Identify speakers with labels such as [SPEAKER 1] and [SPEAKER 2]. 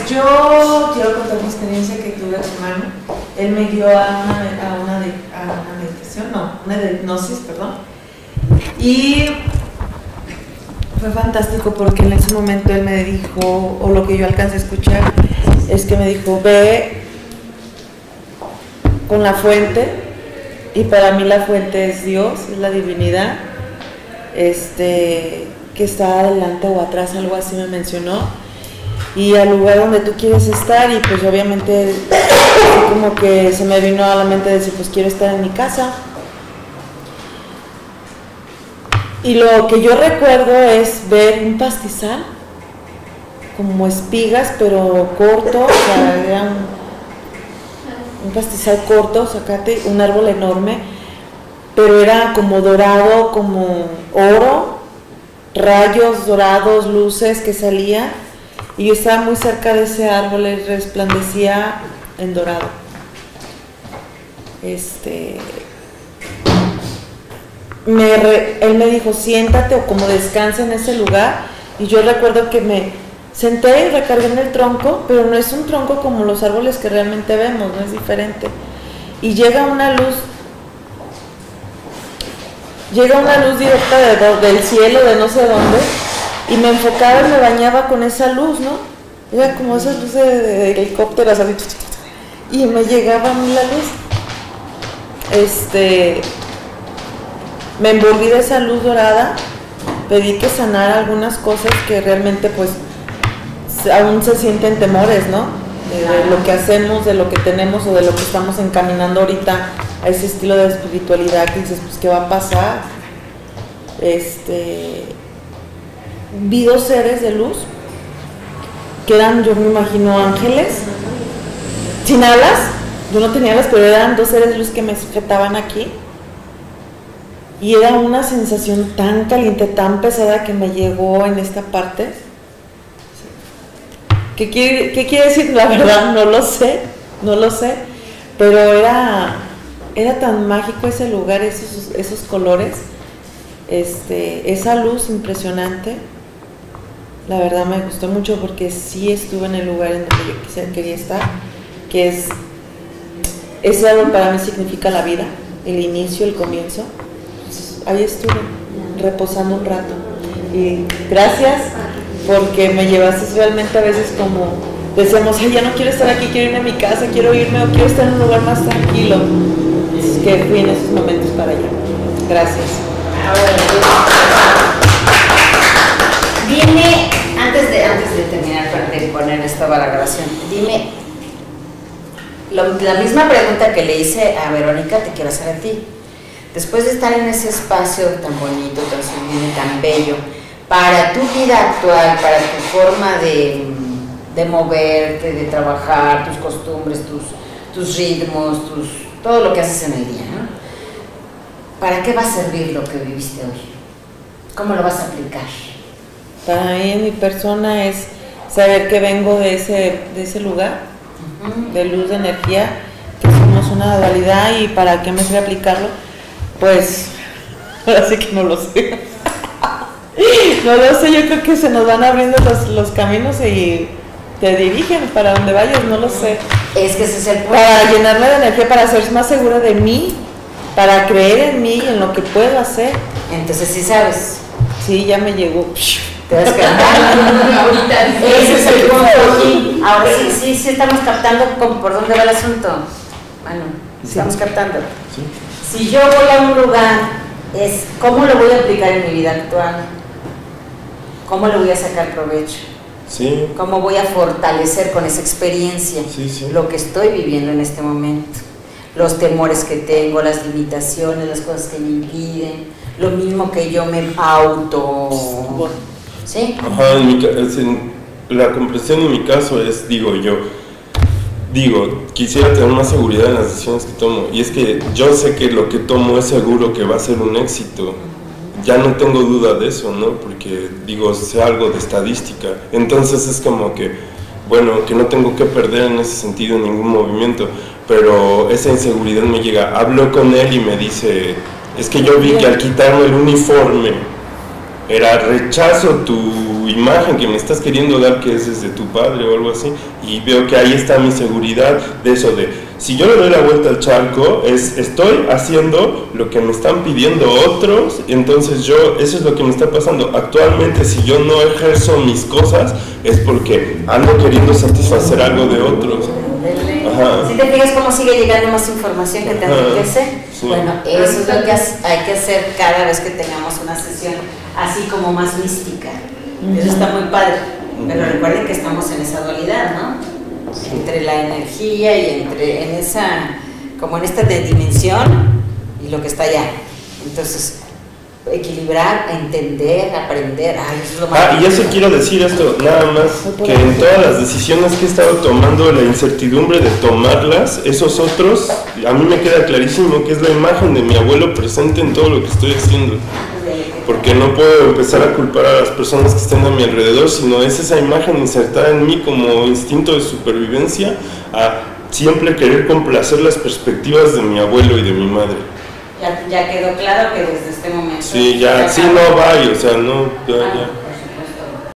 [SPEAKER 1] yo quiero contar mi experiencia que tuve a su hermano. Él me guió a una meditación, no, una de hipnosis, perdón. Y fue fantástico porque en ese momento él me dijo, o lo que yo alcancé a escuchar, es que me dijo, ve con la fuente, y para mí la fuente es Dios, es la divinidad, que está adelante o atrás, algo así me mencionó, y al lugar donde tú quieres estar, y pues obviamente como que se me vino a la mente decir, pues quiero estar en mi casa. Y lo que yo recuerdo es ver un pastizal, como espigas, pero corto, o sea, era un pastizal corto, zacate, un árbol enorme, pero era como dorado, como oro, rayos dorados, luces que salían, y yo estaba muy cerca de ese árbol, y resplandecía en dorado. Él me dijo, siéntate o como descansa en ese lugar, y yo recuerdo que me senté y recargué en el tronco, pero no es un tronco como los árboles que realmente vemos, no es diferente, y llega una luz directa del cielo, de no sé dónde, y me enfocaba y me bañaba con esa luz, ¿no? Era como esas luces de helicópteros, ¿sabes? Y me llegaba a mí la luz. Me envolví de esa luz dorada, pedí que sanara algunas cosas que realmente pues aún se sienten temores, ¿no? De lo que hacemos, de lo que tenemos o de lo que estamos encaminando ahorita a ese estilo de espiritualidad que dices, pues ¿qué va a pasar? Vi 2 seres de luz que eran, yo me imagino, ángeles sin alas. Yo no tenía alas, pero eran 2 seres de luz que me sujetaban aquí. Y era una sensación tan caliente, tan pesada que me llegó en esta parte. ¿Qué quiere decir? La verdad no lo sé, pero era tan mágico ese lugar, esos colores, esa luz impresionante. La verdad me gustó mucho porque sí estuve en el lugar en donde yo quería estar, que ese árbol para mí significa la vida, el inicio, el comienzo. Ahí estuve reposando un rato, y gracias porque me llevaste realmente. A veces como decíamos, ay, ya no quiero estar aquí, quiero irme a mi casa, quiero irme o quiero estar en un lugar más tranquilo. Es que fui en esos momentos para allá. Gracias.
[SPEAKER 2] Dime, antes de terminar de poner esta la grabación, dime, la misma pregunta que le hice a Verónica te quiero hacer a ti. Después de estar en ese espacio tan bonito, tan sublime, tan bello, para tu vida actual, para tu forma de moverte, de trabajar, tus costumbres, tus ritmos, todo lo que haces en el día, ¿no? ¿Para qué va a servir lo que viviste hoy? ¿Cómo lo vas a aplicar?
[SPEAKER 1] Para mí, en mi persona, es saber que vengo de ese lugar, de luz, de energía, que somos una dualidad. ¿Y para qué me sirve aplicarlo? Pues, ahora sí que no lo sé. No lo sé, yo creo que se nos van abriendo los caminos y te dirigen para donde vayas, no lo sé.
[SPEAKER 2] Es que ese es el punto.
[SPEAKER 1] Para llenarme de energía, para ser más segura de mí, para creer en mí y en lo que puedo hacer.
[SPEAKER 2] Entonces sí sabes.
[SPEAKER 1] Sí, ya me llegó.
[SPEAKER 2] Te vas captando. Ahorita. Ese es el punto aquí. Ahora sí estamos captando por dónde va el asunto. Bueno, estamos captando.
[SPEAKER 3] Sí.
[SPEAKER 2] Si yo voy a un lugar, es cómo lo voy a aplicar en mi vida actual, cómo le voy a sacar provecho,
[SPEAKER 3] Sí.
[SPEAKER 2] cómo voy a fortalecer con esa experiencia lo que estoy viviendo en este momento, los temores que tengo, las limitaciones, las cosas que me impiden, lo mismo que yo me ¿sí?
[SPEAKER 3] Ajá, la comprensión en mi caso es, quisiera tener más seguridad en las decisiones que tomo, y es que yo sé que lo que tomo es seguro que va a ser un éxito. Ya no tengo duda de eso, ¿no? Porque sé algo de estadística, entonces es como que, bueno, que no tengo que perder en ese sentido ningún movimiento, pero esa inseguridad me llega. Hablo con él y me dice, es que yo vi que al quitarme el uniforme era rechazo tu tu imagen que me estás queriendo dar, que es desde tu padre o algo así, y veo que ahí está mi seguridad de eso de, si yo le doy la vuelta al charco, estoy haciendo lo que me están pidiendo otros, entonces eso es lo que me está pasando. Actualmente, si yo no ejerzo mis cosas, es porque ando queriendo satisfacer algo de otros.
[SPEAKER 2] Si te fijas cómo sigue llegando más información que te enriquece,
[SPEAKER 3] sí.
[SPEAKER 2] Bueno, eso es lo que hay que hacer cada vez que tengamos una sesión así como más mística. Eso está muy padre, pero recuerden que estamos en esa dualidad, ¿no? Sí. Entre la energía y en esta dimensión y lo que está allá. Entonces, equilibrar, entender, aprender. Eso es lo más
[SPEAKER 3] y eso quiero decir esto, nada más, que en todas las decisiones que he estado tomando, la incertidumbre de tomarlas, esos otros, a mí me queda clarísimo que es la imagen de mi abuelo presente en todo lo que estoy haciendo. Porque no puedo empezar a culpar a las personas que estén a mi alrededor, sino es esa imagen insertada en mí como instinto de supervivencia, a siempre querer complacer las perspectivas de mi abuelo y de mi madre.
[SPEAKER 2] Ya quedó claro que desde este momento...
[SPEAKER 3] Sí, ya, sí, no, vaya, o sea, no, ya.